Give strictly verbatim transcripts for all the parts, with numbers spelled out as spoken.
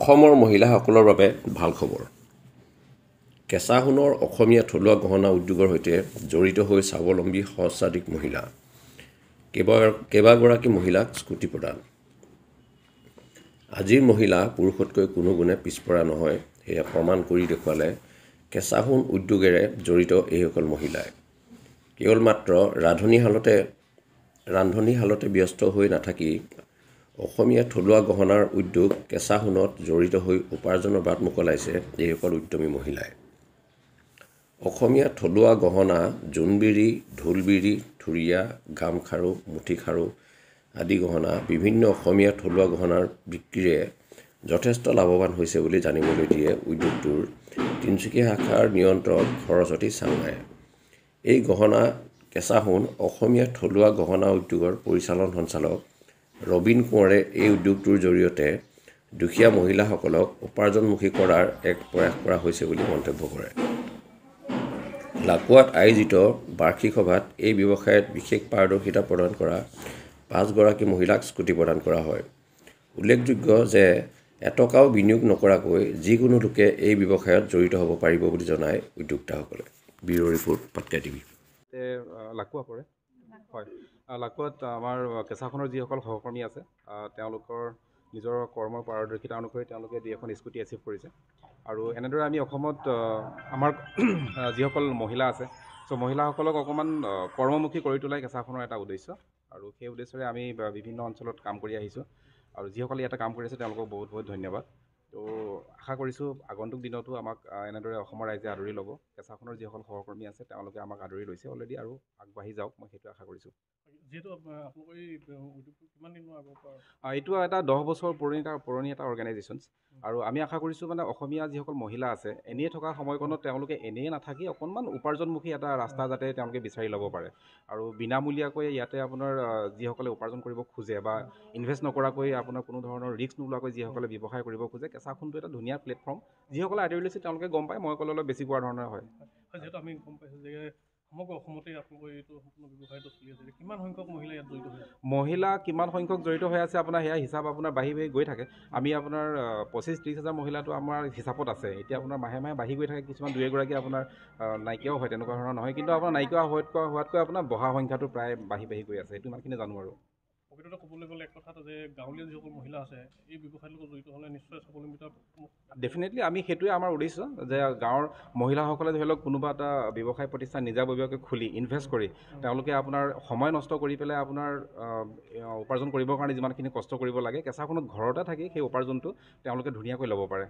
অসমৰ মহিলাসকলৰ বাবে ভাল খবৰ। কেঁচা সোণৰ অসমীয়া থলুৱা গহনা উদ্যোগৰ সৈতে জড়িত হৈ স্বাৱলম্বী সহস্ৰাধিক মহিলা। কেইবা কেইবাগৰাকী মহিলাক স্কুটি প্ৰদান। আজিৰ মহিলা পুৰুষতকৈ কোনো গুণে পিছপৰা নহয়, সেয়া প্ৰমাণ কৰি দেখুৱালে কেঁচা সোণ উদ্যোগেৰে জড়িত এইসকল মহিলাই। কেৱল মাত্ৰ ৰান্ধনীশালতে ৰান্ধনীশালতে ব্যস্ত হৈ নাথাকি অসমীয়া থলুৱা গহনাৰ উদ্যোগ কেঁচা সোণত জড়িত হৈ উপাৰ্জনৰ বাট মোকলাইছে এইসকল উদ্যমী মহিলাই। অসমীয়া থলুৱা গহনা জোনবিৰি, ঢোলবিৰি, থুৰীয়া, গামখাৰু, মুঠিখাৰু আদি গহনা বিভিন্ন অসমীয়া থলুৱা গহনাৰ বিক্ৰীৰে যথেষ্ট লাভৱান হৈছে বুলি জানিবলৈ দিয়ে উদ্যোগটোৰ তিনিচুকীয়া শাখাৰ নিয়ন্ত্ৰক সৰস্বতী চাংমায়ে। এই গহনা কেঁচা সোণ অসমীয়া থলুৱা গহনা উদ্যোগৰ পৰিচালন সঞ্চালক ৰবীন কোঁৱৰে এই উদ্যোগটোৰ জৰিয়তে দুখীয়া মহিলাসকলক উপাৰ্জনমুখী কৰাৰ এক প্ৰয়াস কৰা হৈছে বুলি মন্তব্য কৰে। লাকুৱাত আয়োজিত বাৰ্ষিক সভাত এই ব্যৱসায়ত বিশেষ পাৰদৰ্শিতা প্ৰদান কৰা পাঁচগৰাকী মহিলাক স্কুটি প্ৰদান কৰা হয়। উল্লেখযোগ্য যে এটকাও বিনিয়োগ নকৰাকৈ যিকোনো লোকে এই ব্যৱসায়ত জড়িত হ'ব পাৰিব বুলি জনায় উদ্যোক্তাসকলে। Bureau' report, Patkai TV. Lakuwa পৰে হয় লাকুৱাত আমাৰ কেঁচা সোণৰ যিসকল সহকৰ্মী আছে তেওঁলোকৰ নিজৰ কৰ্মৰ পাৰদৰ্শিতা অনুসৰি তেওঁলোকে দুই এখন স্কুটি এচিভ কৰিছে। আৰু এনেদৰে আমি অসমত আমাৰ যিসকল মহিলা আছে চ' মহিলাসকলক অকণমান কৰ্মমুখী কৰি তোলাই কেঁচা সোণৰ এটা উদ্দেশ্য, আৰু সেই উদ্দেশ্যৰে আমি বিভিন্ন অঞ্চলত কাম কৰি আহিছোঁ। আৰু যিসকলে ইয়াতে কাম কৰি আছে তেওঁলোকক বহুত বহুত ধন্যবাদ। তো আশা কৰিছোঁ আগন্তুক দিনতো আমাক এনেদৰে অসমৰ ৰাইজে আদৰি ল'ব। কেঁচা সোণৰ যিসকল সহকৰ্মী আছে তেওঁলোকে আমাক আদৰি লৈছে অলৰেডি, আৰু আগবাঢ়ি যাওক, মই সেইটো আশা কৰিছোঁ। যিহেতু আপোনালোকৰ এই উদ্যোগটো কিমান দিনৰ আগৰ পৰা? এইটো এটা দহ বছৰ পুৰণি এটা পুৰণি এটা অৰ্গেনাইজেশ্যনছ, আৰু আমি আশা কৰিছোঁ মানে অসমীয়া যিসকল মহিলা আছে এনেই থকা সময়কণত তেওঁলোকে এনেই নাথাকি অকণমান উপাৰ্জনমুখী এটা ৰাস্তা যাতে তেওঁলোকে বিচাৰি ল'ব পাৰে। আৰু বিনামূলীয়াকৈ ইয়াতে আপোনাৰ যিসকলে উপাৰ্জন কৰিব খোজে বা ইনভেষ্ট নকৰাকৈ আপোনাৰ কোনো ধৰণৰ ৰিস্ক নোলোৱাকৈ যিসকলে ব্যৱসায় কৰিব খোজে, কেঁচা সোণটো এটা ধুনীয়া প্লেটফৰ্ম। যিসকলে আদৰি লৈছে তেওঁলোকে গম পায়, মই ক'লে অলপ বেছি কোৱা ধৰণৰ হয়। যিহেতু আমি গম পাইছোঁ যে সমগ্ৰ অসমতে আপোনালোকৰ এইটো সম্পূৰ্ণ ব্যৱসায়টো চলি আছে, কিমান সংখ্যক মহিলা ইয়াত জড়িত হৈ আছে? মহিলা কিমান সংখ্যক জড়িত হৈ আছে আপোনাৰ সেয়া হিচাপ আপোনাৰ বাঢ়ি বাঢ়ি গৈ থাকে। আমি আপোনাৰ পঁচিছ ত্ৰিছ হাজাৰ মহিলাটো আমাৰ হিচাপত আছে। এতিয়া আপোনাৰ মাহে মাহে বাঢ়ি গৈ থাকে, কিছুমান দুই এগৰাকী আপোনাৰ নাইকিয়াও হয়, তেনেকুৱা ধৰণৰ নহয়। কিন্তু আপোনাৰ নাইকিয়া হোৱাতকৈ হোৱাতকৈ আপোনাৰ বহা সংখ্যাটো প্ৰায় বাঢ়ি বাঢ়ি গৈ আছে, সেইটো ইমানখিনি জানো। আৰু প্ৰকৃততে ক'বলৈ গ'লে এক কথাত যে গাঁৱলীয়া যিসকল মহিলা আছে এই ব্যৱসায়ৰ লগত জড়িত হ'লে নিশ্চয় স্বাৱলম্বিতা। ডেফিনেটলি আমি সেইটোৱে আমাৰ উদ্দেশ্য যে গাঁৱৰ মহিলাসকলে ধৰি লওক কোনোবা এটা ব্যৱসায় প্ৰতিষ্ঠান নিজাববীয়াকৈ খুলি ইনভেষ্ট কৰি তেওঁলোকে আপোনাৰ সময় নষ্ট কৰি পেলাই আপোনাৰ উপাৰ্জন কৰিবৰ কাৰণে যিমানখিনি কষ্ট কৰিব লাগে, কেঁচা সোণত ঘৰতে থাকি সেই উপাৰ্জনটো তেওঁলোকে ধুনীয়াকৈ ল'ব পাৰে।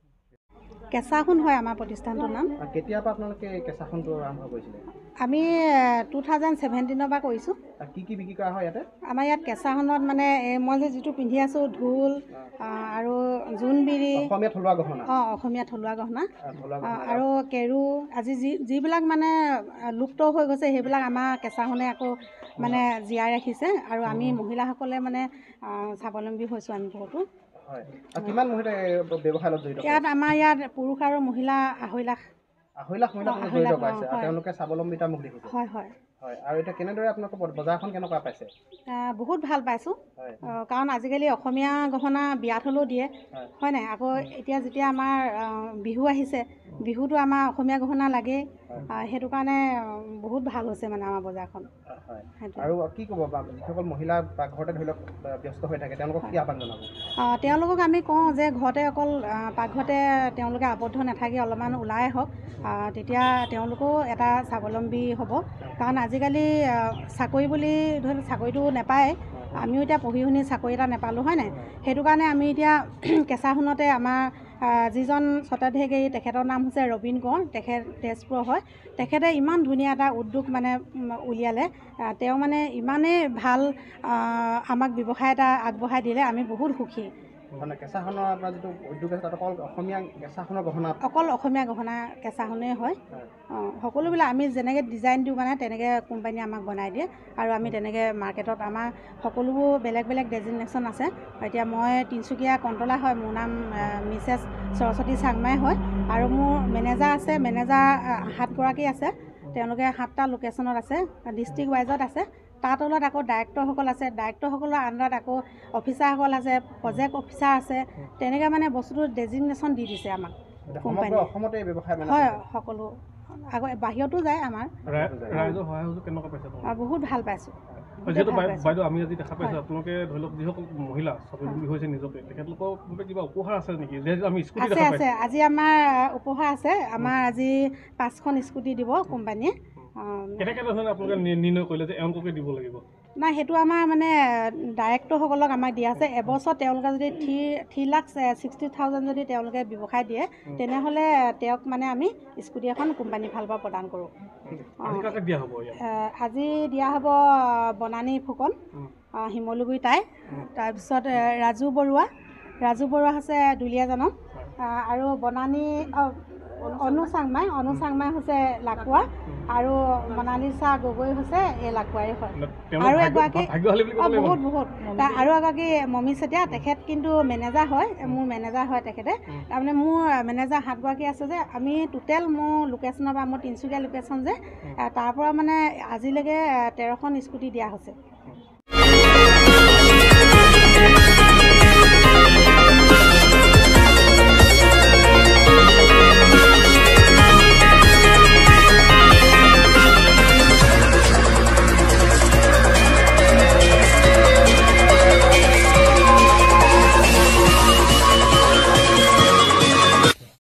কেঁচা সোণ হয় আমাৰ প্ৰতিষ্ঠানটোৰ নাম। কেতিয়াৰ পৰা আপোনালোকে কেঁচা সোণটো আৰম্ভ কৰিছিলে? আমি টু থাউজেণ্ড ছেভেণ্টিনৰ পৰা কৰিছোঁ। কি কি বিক্ৰী কৰা হয় ইয়াতে? আমাৰ ইয়াত কেঁচা সোণত মানে মই যে যিটো পিন্ধি আছোঁ ঢোল আৰু জোনবিৰি, অসমীয়া থলুৱা গহনা। অঁ অসমীয়া থলুৱা গহনা আৰু কেৰু আজি যি যিবিলাক মানে লুপ্ত হৈ গৈছে সেইবিলাক আমাৰ কেঁচা সোণে আকৌ মানে জীয়াই ৰাখিছে, আৰু আমি মহিলাসকলে মানে স্বাৱলম্বী হৈছোঁ আমি বহুতো। কিমান মহিলা ব্যৱসায়ত জড়িত? ইয়াত আমাৰ ইয়াত পুৰুষ আৰু মহিলা আঢ়ৈ লাখ আঢ়ৈ লাখ মহিলা জড়িত পাইছে, আৰু তেওঁলোকে স্বাৱলম্বিতা মুখ দেখিছে। হয় হয় হয়। আৰু এতিয়া কেনেদৰে আপোনালোকৰ বজাৰখন কেনেকুৱা পাইছে? বহুত ভাল পাইছোঁ, কাৰণ আজিকালি অসমীয়া গহনা বিয়াত হ'লেও দিয়ে, হয় নাই? আকৌ এতিয়া যেতিয়া আমাৰ বিহু আহিছে, বিহুতো আমাৰ অসমীয়া গহনা লাগেই, সেইটো কাৰণে বহুত ভাল হৈছে মানে আমাৰ বজাৰখন। আৰু কি ক'ব বা যিসকল মহিলা পাকঘৰতে ধৰি লওক ব্যস্ত হৈ থাকে তেওঁলোকক কি আহ্বান জনাব? তেওঁলোকক আমি কওঁ যে ঘৰতে অকল পাকঘৰতে তেওঁলোকে আবদ্ধ নাথাকি অলপমান ওলাই আহক, তেতিয়া তেওঁলোকেও এটা স্বাৱলম্বী হ'ব। কাৰণ আজিকালি চাকৰি বুলি ধৰি লওক চাকৰিটো নাপায়, আমিও এতিয়া পঢ়ি শুনি চাকৰি এটা নাপালোঁ, হয় নাই? সেইটো কাৰণে আমি এতিয়া কেঁচা সোণতে আমাৰ যিজন স্বত্বাধিকাৰী তেখেতৰ নাম হৈছে ৰবীন কোঁৱৰ, তেখেত তেজপুৰৰ হয়। তেখেতে ইমান ধুনীয়া এটা উদ্যোগ মানে উলিয়ালে, তেওঁ মানে ইমানেই ভাল আমাক ব্যৱসায় এটা আগবঢ়াই দিলে, আমি বহুত সুখী। মানে কেঁচা সোণৰ আপোনাৰ যিটো উদ্যোগ আছে তাত অকল অসমীয়া কেঁচা সোণৰ গহনা? অকল অসমীয়া গহনা কেঁচা সোণেই হয়। অঁ সকলোবিলাক আমি যেনেকৈ ডিজাইন দিওঁ মানে তেনেকৈ কোম্পানীয়ে আমাক বনাই দিয়ে, আৰু আমি তেনেকৈ মাৰ্কেটত আমাৰ সকলোবোৰ বেলেগ বেলেগ ডেজিগনেশ্যন আছে। এতিয়া মই তিনিচুকীয়া কণ্টলা হয়, মোৰ নাম মিছেছ সৰস্বতী চাংমাই হয়, আৰু মোৰ মেনেজাৰ আছে, মেনেজাৰ সাতগৰাকী আছে, তেওঁলোকে সাতটা লোকেশ্যনত আছে, ডিষ্ট্ৰিক্ট ৱাইজত আছে। তাৰ তলত আকৌ ডাইৰেক্টৰসকল আছে, ডাইৰেক্টৰসকলৰ আণ্ডাৰত আকৌ অফিচাৰসকল আছে, প্ৰজেক্ট অফিচাৰ আছে, তেনেকৈ মানে বস্তুটো ডেজিগনেশ্যন দি দিছে আমাক কোম্পানী। অসমতে এই ব্যৱসায় মানে হয়, সকলো আকৌ বাহিৰতো যায় আমাৰ। ৰাইজৰ সহায় সহযোগ কেনেকুৱা পাইছে? বহুত ভাল পাইছোঁ। যিহেতু বাইদেউ আমি আজি দেখা পাইছোঁ আপোনালোকে ধৰি লওক যিসকল মহিলা স্বাৱলম্বী হৈছে নিজকে, তেখেতলোকৰ বাবে কিবা উপহাৰ আছে নেকি? যিহেতু আমি স্কুটি আছে আছে আজি আমাৰ উপহাৰ আছে। আমাৰ আজি পাঁচখন স্কুটি দিব কোম্পানীয়ে। কেনেকৈ ধৰণে আপোনালোকে নিৰ্ণয় কৰিলে যে এওঁলোককে দিব লাগিব? নাই, সেইটো আমাৰ মানে ডাইৰেক্টৰসকলক আমাক দিয়া আছে। এবছৰ তেওঁলোকে যদি three three lakh sixty thousand যদি তেওঁলোকে ব্যৱসায় দিয়ে, তেনেহ'লে তেওঁক মানে আমি স্কুটি এখন কোম্পানীৰ ফালৰ পৰা প্ৰদান কৰোঁ। আজি দিয়া হ'ব বনানী ফুকন, শিমলুগুৰি তাই, তাৰপিছত ৰাজু বৰুৱা, ৰাজু বৰুৱা হৈছে দুলীয়াজানত, আৰু বনানী অনু চাংমাই, অনু চাংমাই হৈছে লাকুৱা, আৰু মনালিছা গগৈ হৈছে এই লাকুৱাৰী হয়। আৰু এগৰাকী বহুত বহুত আৰু এগৰাকী মমি চেতিয়া, তেখেত কিন্তু মেনেজাৰ হয়, মোৰ মেনেজাৰ হয় তেখেতে। তাৰমানে মোৰ মেনেজাৰ সাতগৰাকী আছে যে, আমি টোটেল মোৰ লোকেশ্যনৰ পৰা, মোৰ তিনিচুকীয়া লোকেশ্যন যে, তাৰ পৰা মানে আজিলৈকে তেৰখন স্কুটি দিয়া হৈছে।